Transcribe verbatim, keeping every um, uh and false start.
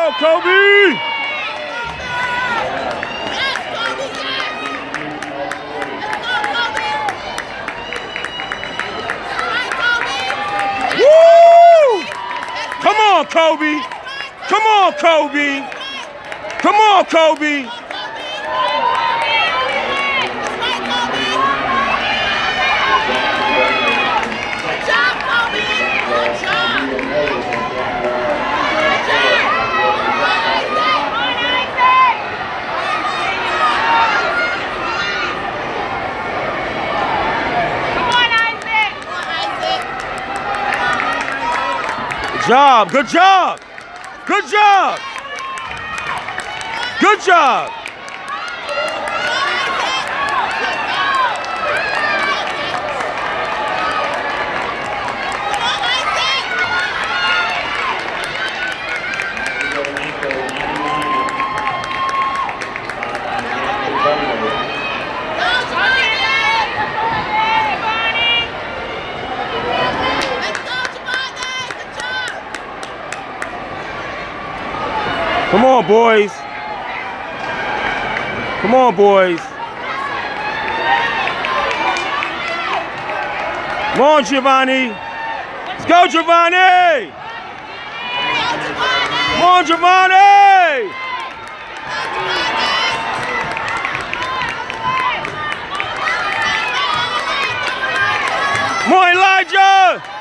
go, Kobe! Woo! Come on, Kobe! Come on, Kobe! Come on, Kobe! Good job, good job, good job, good job. Come on, boys. Come on, boys. Come on, Giovanni. Let's go, Giovanni. Come on, Giovanni. Come on, Elijah.